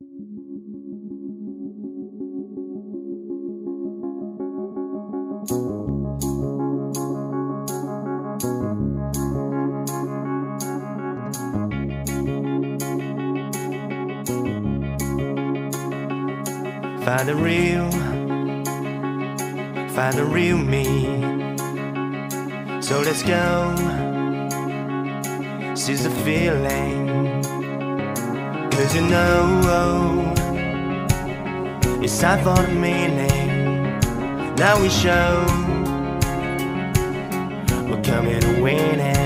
Find the real me. So let's go, seize the feeling. 'Cause you know, it's time for the meaning. Now we show we're coming to win it.